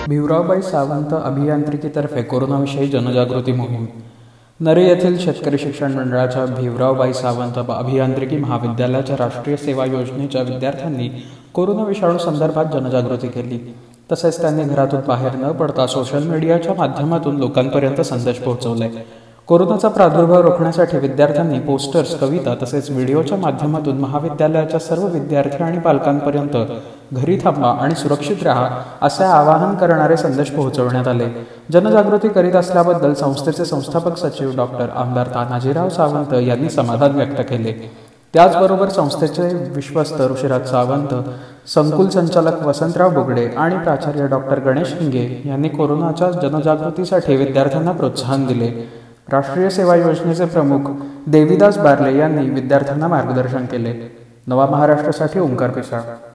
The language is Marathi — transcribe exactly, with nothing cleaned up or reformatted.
भिवरावबाई सावंत अभियांत्रिकीतर्फे कोरोनाविषयी जनजागृती मोहीम. नरे येथील शेतकरी शिक्षण मंडळाच्या भिवरावबाई सावंत अभियांत्रिकी महाविद्यालयाच्या राष्ट्रीय सेवा योजनेच्या विद्यार्थ्यांनी कोरोना विषाणू संदर्भात जनजागृती केली. तसेच त्यांनी घरातून बाहेर न पडता सोशल मीडियाच्या माध्यमातून लोकांपर्यंत संदेश पोहोचवले. कोरोनाचा प्रादुर्भाव रोखण्यासाठी विद्यार्थ्यांनी पोस्टर्स, कविता तसेच व्हिडिओच्या माध्यमातून महाविद्यालयाच्या सर्व विद्यार्थी आणि पालकांपर्यंत घरी थांबा आणि सुरक्षित राहा असे आवाहन करणारे संदेश पोहोचवण्यात आले. जनजागृती करीत असल्याबद्दल संस्थेचे संस्थापक सचिव डॉक्टर आमदार तानाजीराव सावंत यांनी समाधान व्यक्त केले. त्याचबरोबर संस्थेचे विश्वस्त ऋषिराज सावंत, संकुल संचालक वसंतराव बुगडे आणि प्राचार्य डॉक्टर गणेश हिंगे यांनी कोरोनाच्या जनजागृतीसाठी विद्यार्थ्यांना प्रोत्साहन दिले. राष्ट्रीय सेवा योजनेचे प्रमुख देवीदास बारले यांनी विद्यार्थ्यांना मार्गदर्शन केले. नवा महाराष्ट्रासाठी ओंकार पिसाळ.